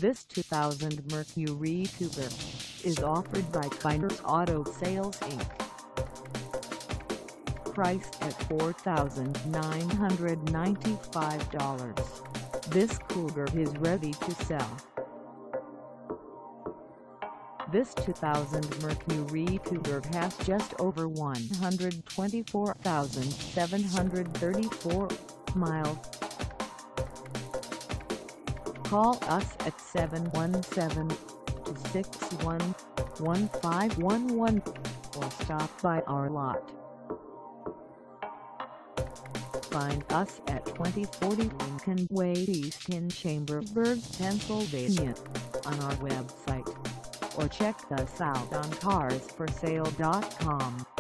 This 2000 Mercury Cougar is offered by Kyners Auto Sales Inc. Priced at $4,995, this Cougar is ready to sell. This 2000 Mercury Cougar has just over 124,734 miles. Call us at 717-261-1511 or stop by our lot. Find us at 2040 Lincoln Way East in Chambersburg, Pennsylvania, on our website, or check us out on carsforsale.com.